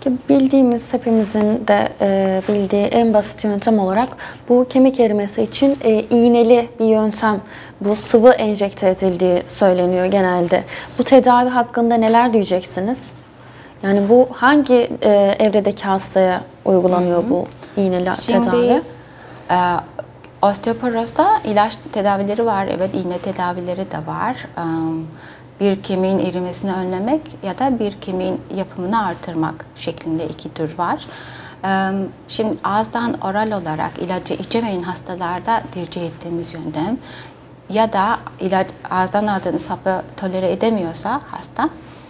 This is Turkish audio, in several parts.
Bildiğimiz, hepimizin de bildiği en basit yöntem olarak bu kemik erimesi için iğneli bir yöntem, bu sıvı enjekte edildiği söyleniyor genelde. Bu tedavi hakkında neler diyeceksiniz? Yani bu hangi evredeki hastaya uygulanıyor bu iğneli tedavi? Şimdi osteoporozda ilaç tedavileri var, evet, iğne tedavileri de var. Bir kemiğin erimesini önlemek ya da bir kemiğin yapımını artırmak şeklinde iki tür var. Şimdi ağızdan oral olarak ilacı içemeyen hastalarda tercih ettiğimiz yöntem ya da ağızdan aldığınız hapı tolere edemiyorsa hasta,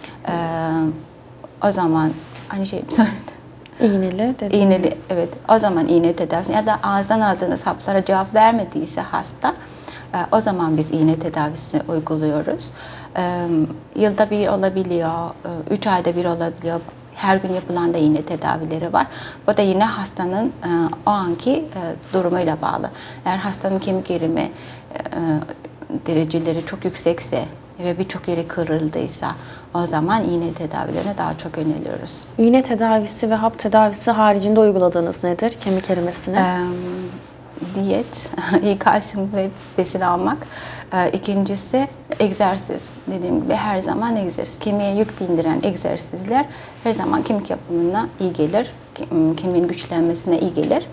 o zaman aynı şey söyledim. İğneli, evet. O zaman iğne tedavisi ya da ağızdan aldığınız haplara cevap vermediyse hasta, o zaman biz iğne tedavisi uyguluyoruz. Yılda bir olabiliyor, 3 ayda bir olabiliyor. Her gün yapılan da iğne tedavileri var. Bu da yine hastanın o anki durumuyla bağlı. Eğer hastanın kemik erimi dereceleri çok yüksekse ve birçok yeri kırıldıysa o zaman iğne tedavilerine daha çok yöneliyoruz. İğne tedavisi ve hap tedavisi haricinde uyguladığınız nedir kemik erimesine? Diyet, iyi kalsiyum ve besin almak. İkincisi egzersiz. Dediğim gibi her zaman egzersiz. Kemiğe yük bindiren egzersizler her zaman kemik yapımına iyi gelir. Kemiğin güçlenmesine iyi gelir.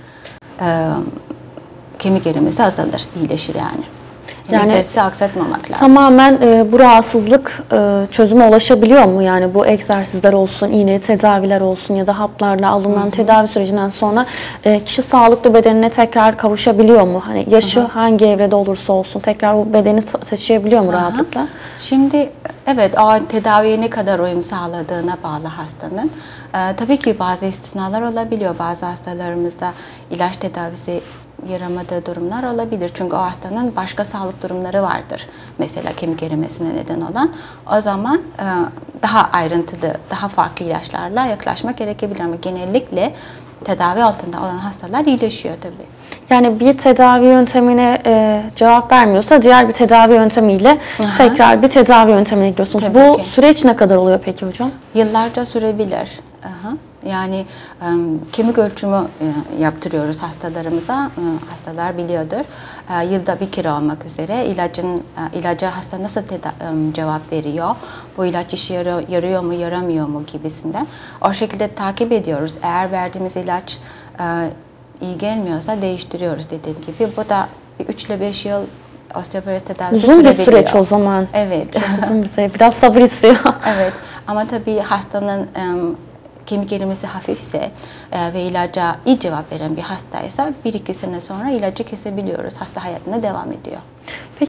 Kemik erimesi azalır, iyileşir yani. Yani egzersizi aksatmamak lazım. Tamamen bu rahatsızlık çözüme ulaşabiliyor mu? Yani bu egzersizler olsun, iğne tedaviler olsun ya da haplarla alınan tedavi sürecinden sonra kişi sağlıklı bedenine tekrar kavuşabiliyor mu? Hani yaşı hangi evrede olursa olsun tekrar bu bedeni taşıyabiliyor mu rahatlıkla? Şimdi evet, o tedaviye ne kadar uyum sağladığına bağlı hastanın. Tabii ki bazı istisnalar olabiliyor. Bazı hastalarımızda ilaç tedavisi yaramadığı durumlar olabilir. Çünkü o hastanın başka sağlık durumları vardır. Mesela kemik erimesine neden olan. O zaman daha ayrıntılı, daha farklı ilaçlarla yaklaşmak gerekebilir. Ama genellikle tedavi altında olan hastalar iyileşiyor tabii. Yani bir tedavi yöntemine cevap vermiyorsa diğer bir tedavi yöntemiyle tekrar bir tedavi yöntemine gidiyorsunuz. Tabii Bu ki. süreç ne kadar oluyor peki hocam? Yıllarca sürebilir. Yani kemik ölçümü yaptırıyoruz hastalarımıza. Hastalar biliyordur. Yılda bir kere olmak üzere ilaca hasta nasıl cevap veriyor? Bu ilaç işe yarıyor mu, yaramıyor mu gibisinden. O şekilde takip ediyoruz. Eğer verdiğimiz ilaç iyi gelmiyorsa değiştiriyoruz dediğim gibi. Bu da 3 ile 5 yıl osteoporoz tedavisi sürebiliyor. Uzun bir süreç o zaman. Evet. Uzun bir süreç. Biraz sabır istiyor. Evet. Ama tabii hastanın kemik erimesi hafifse ve ilaca iyi cevap veren bir hastaysa 1-2 sene sonra ilacı kesebiliyoruz. Hasta hayatına devam ediyor. Peki